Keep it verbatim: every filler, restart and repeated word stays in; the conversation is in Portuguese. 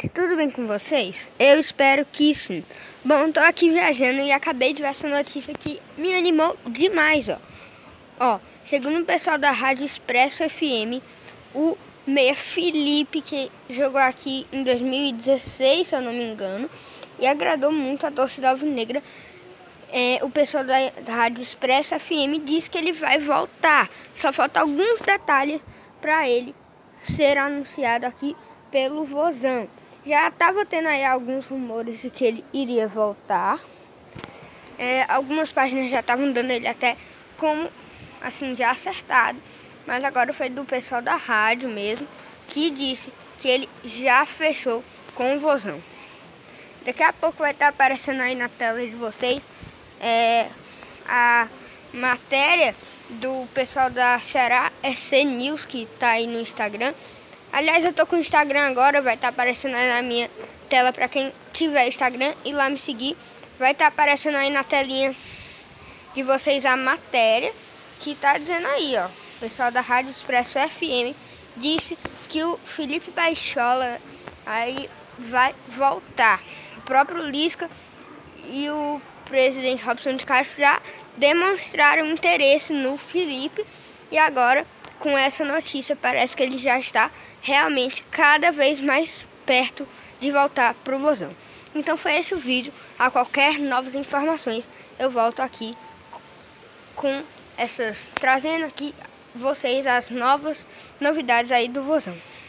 tudo bem com vocês? Eu espero que sim. Bom, tô aqui viajando e acabei de ver essa notícia que me animou demais, ó. Ó, segundo o pessoal da Rádio Expresso F M, o meia Felipe, que jogou aqui em dois mil e dezesseis, se eu não me engano, e agradou muito a torcida alvinegra. É, o pessoal da, da Rádio Expresso F M disse que ele vai voltar. Só falta alguns detalhes para ele ser anunciado aqui pelo Vozão. Já estava tendo aí alguns rumores de que ele iria voltar. É, algumas páginas já estavam dando ele até como assim já acertado. Mas agora foi do pessoal da rádio mesmo que disse que ele já fechou com o Vozão. Daqui a pouco vai estar aparecendo aí na tela de vocês é, a matéria do pessoal da Ceará E C News, que está aí no Instagram. Aliás, eu tô com o Instagram agora, vai estar tá aparecendo aí na minha tela para quem tiver Instagram e lá me seguir. Vai estar tá aparecendo aí na telinha de vocês a matéria que tá dizendo aí, ó. O pessoal da Rádio Expresso F M disse que o Felipe Baixola aí vai voltar. O próprio Lisca e o presidente Robson de Castro já demonstraram interesse no Felipe e agora, com essa notícia, parece que ele já está realmente cada vez mais perto de voltar pro Vozão. Então foi esse o vídeo. A qualquer novas informações eu volto aqui com essas, trazendo aqui vocês as novas novidades aí do Vozão.